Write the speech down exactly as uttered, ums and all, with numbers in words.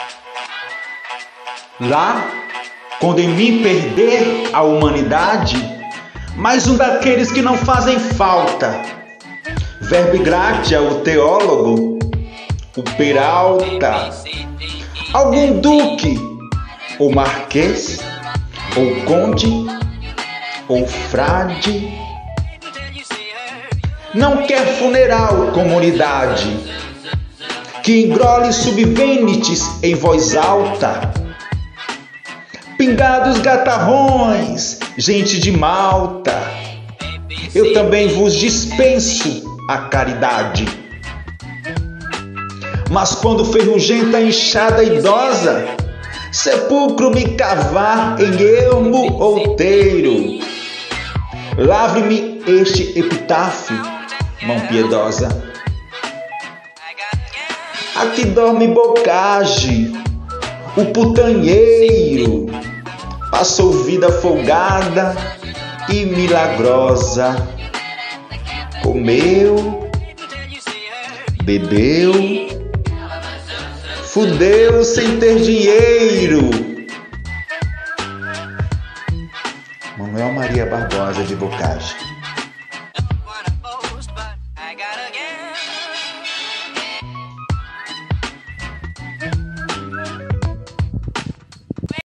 Lá, quando em mim perder a humanidade, mais um daqueles que não fazem falta. Verbo Gratia, o teólogo, o Peralta, algum duque, ou marquês, ou conde, ou frade. Não quer funeral, comunidade, que engrole subvênites em voz alta. Pingados gatarrões, gente de Malta, eu também vos dispenso a caridade. Mas quando ferrugenta enxada idosa, sepulcro me cavar em ermo outeiro, lavre-me este epitáfio, mão piedosa. Aqui dorme Bocage, o putanheiro, passou vida folgada e milagrosa, comeu, bebeu, fudeu sem ter dinheiro. Manuel Maria Barbosa de Bocage.